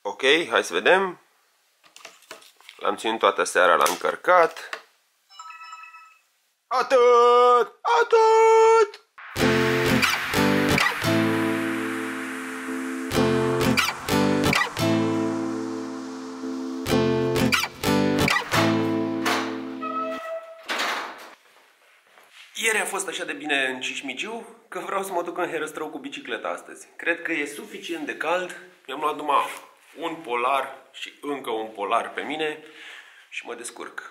Ok, hai să vedem. L-am ținut toată seara, l-am încărcat. Atât! Atât! Ieri a fost așa de bine în Cismigiu că vreau să mă duc în Herăstrău cu bicicleta astăzi. Cred că e suficient de cald. Mi-am luat numai un polar și încă un polar pe mine și mă descurc.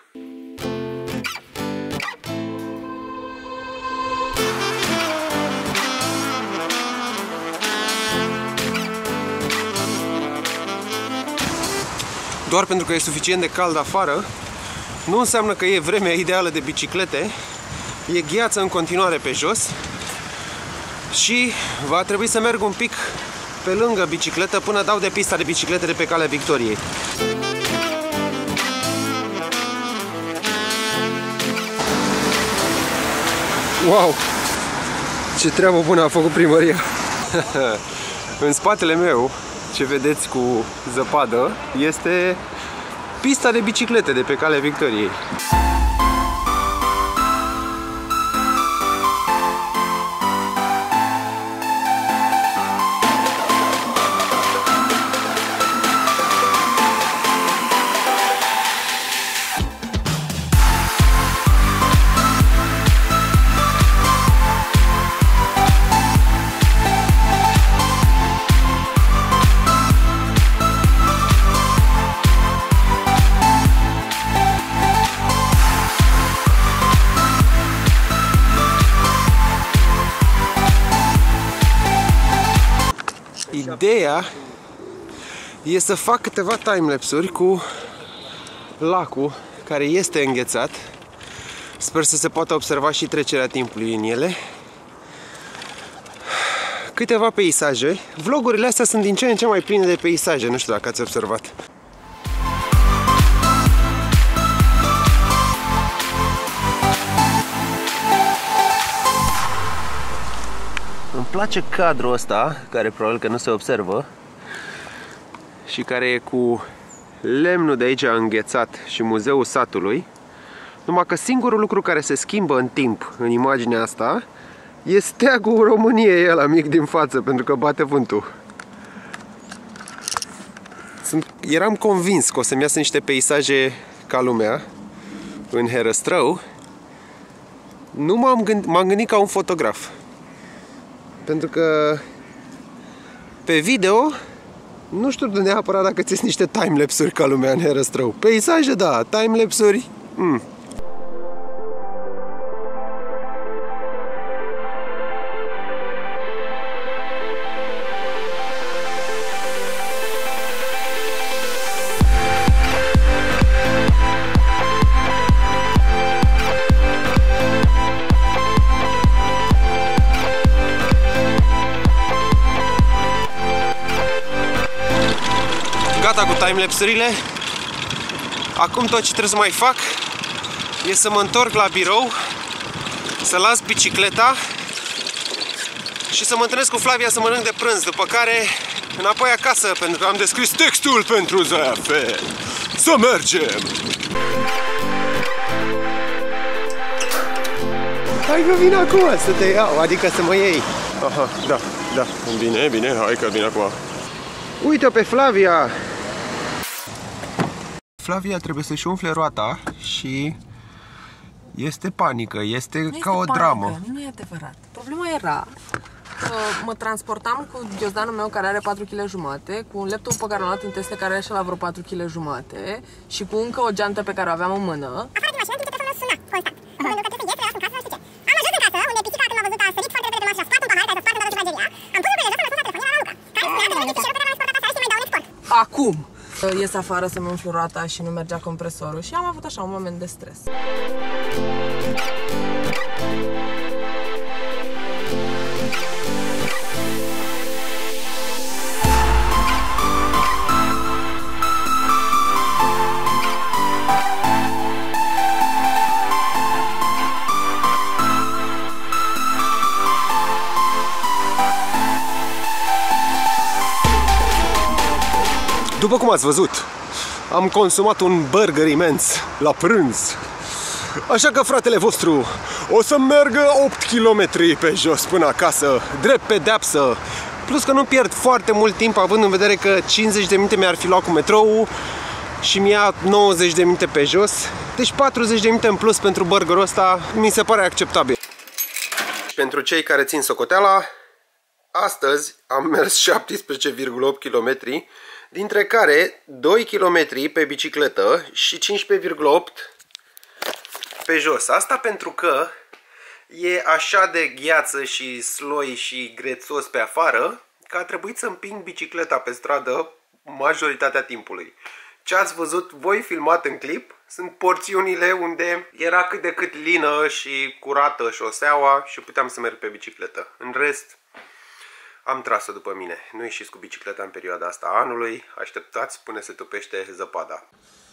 Doar pentru că e suficient de cald afară, nu înseamnă că e vremea ideală de biciclete. E gheață în continuare pe jos și va trebui să merg un pic pe lângă bicicletă până dau de pista de biciclete de pe Calea Victoriei. Wow! Ce treabă bună a făcut primăria! În spatele meu, ce vedeți cu zăpadă, este pista de biciclete de pe Calea Victoriei. Ideea e să fac câteva timelapse-uri cu lacul care este înghețat. Sper să se poată observa și trecerea timpului în ele. Câteva peisaje. Vlogurile astea sunt din ce în ce mai pline de peisaje, nu știu dacă ați observat. Îmi place cadrul ăsta, care probabil că nu se observă și care e cu lemnul de aici înghețat și Muzeul Satului. Numai că singurul lucru care se schimbă în timp în imaginea asta e steagul României ăla mic din față, pentru că bate vântul. Eram convins că o să-mi iasă niște peisaje ca lumea în Herăstrău. Nu m-am gândit ca un fotograf. Pentru că pe video nu știu neapărat dacă ți-s niște timelapse-uri ca lumea în Herăstrău. Peisaje, da, timelapse-uri. Gata cu timelapse-urile. Acum tot ce trebuie să mai fac e să mă întorc la birou, să las bicicleta și să mă întâlnesc cu Flavia să mănânc de prânz, după care înapoi acasă, pentru că am descris textul pentru ZF. Să mergem! Hai că vin acum să te iau, adică să mă iei. Aha, da, da, bine, bine, hai că vin acum. Uite-o pe Flavia! Flavia trebuie să-și umfle roata și este panică, este ca o dramă. Nu e adevărat. Problema era că mă transportam cu ghiozdanul meu care are 4 kg jumate, cu un laptop pe care l-am luat în teste care are și la vreo 4 kg jumate și cu încă o geantă pe care o aveam în mână. Afară din mașină, timp ce telefonul suna constant. Pentru că trebuie să ies, trebuia să-mi casă, nu știu ce. Am ajuns în casă, unde pisica când m-a văzut a sărit foarte repede de mașină, a spart un pahar care s-a spart în toată sufrageria. Am pus-o pe jos, am lăsat la telefonie la Luca, care spunea că de mine fișierul pe care l-am exportat aseară și mai dau un export. Acum! Ies afară să-mi umflu roata și nu mergea compresorul și am avut așa un moment de stres. După cum ați văzut, am consumat un burger imens la prânz. Așa că fratele vostru o să meargă 8 km pe jos până acasă, drept pedeapsă. Plus că nu pierd foarte mult timp, având în vedere că 50 de minute mi-ar fi luat cu metrou și mi-a 90 de minute pe jos. Deci 40 de minute în plus pentru burgerul ăsta mi se pare acceptabil. Pentru cei care țin socoteala, astăzi am mers 17,8 km, dintre care 2 km pe bicicletă și 15,8 pe jos. Asta pentru că e așa de gheață și sloi și grețos pe afară că a trebuit să împing bicicleta pe stradă majoritatea timpului. Ce ați văzut voi filmat în clip sunt porțiunile unde era cât de cât lină și curată șoseaua și puteam să merg pe bicicletă. În rest, am tras-o după mine. Nu ieșiți cu bicicleta în perioada asta a anului, așteptați până se topește zăpada.